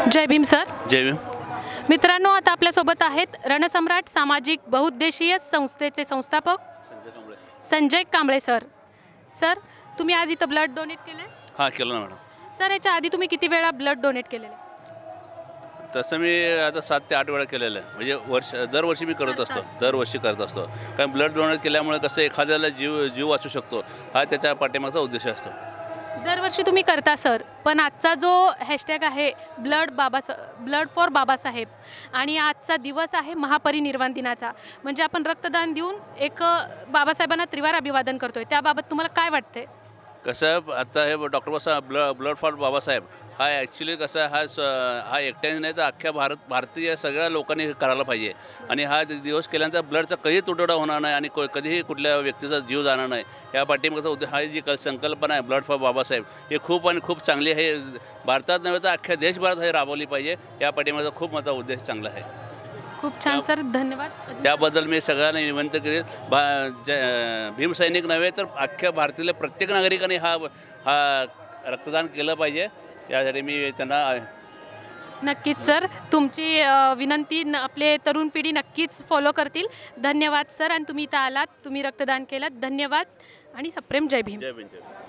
जय Bhim sir. जय भीम. मित्रांनो, आता आपल्यासोबत आहेत रणसम्राट सामाजिक बहुउद्देशीय संस्थेचे संस्थापक संजय कांबळे सर. सर, तुम्ही आज इथं ब्लड डोनेट केलं? हां, केलं ना मॅडम. सर, याच्या आधी तुम्ही किती वेळा ब्लड डोनेट केलेलं? तसं मी आता 7 ते 8 वेळा केलेलं आहे. म्हणजे दरवर्षी मी करत असतो. कारण ब्लड डोनेट केल्यामुळे कसं एखाद्याला जीव वाचू शकतो, हा त्याच्या पाठीमागचा उद्देश असतो. दरवर्षी तुम्ही करता सर, पण आजचा जो हॅशटॅग आहे ब्लड फॉर बाबासाहेब आणि आजचा दिवस आहे महापरिनिर्वाण दिनाचा, म्हणजे आपण रक्तदान देऊन एक बाबासाहेबांना त्रिवार अभिवादन करतोय. त्याबाबत तुम्हाला काय वाटते? कसं आता हे doctor Babasaheb blood for Babasaheb हा ॲक्च्युली कसं हा एकट्याने नाही तर अख्ख्या भारतीय सगळ्या लोकांनी हे करायला पाहिजे. आणि हा दिवस केल्यानंतर ब्लडचा कधीही तुटवडा होणार नाही आणि कधीही कुठल्या व्यक्तीचा जीव जाणार नाही. या पाठीमागचा उद्देश हा जी संकल्पना आहे ब्लड फॉर बाबासाहेब ही खूप चांगली आहे. भारतात नव्हे तर अख्ख्या देशभरात हे राबवली पाहिजे. या पाठीमागचा खूप मोठा उद्देश चांगला आहे. खूप छान सर, धन्यवाद. त्याबद्दल मी सगळ्यांना विनंती करेन, भीमसैनिक नव्हे तर अख्ख्या भारतातील प्रत्येक नागरिकाने हा रक्तदान केलं पाहिजे. यासाठी मी त्यांना नक्कीच सर, तुमची विनंती आपले तरुण पिढी नक्कीच फॉलो करतील. धन्यवाद सर. आणि तुम्ही इथं आलात, तुम्ही रक्तदान केलं, धन्यवाद आणि सप्रेम जय भीम. जय भीम.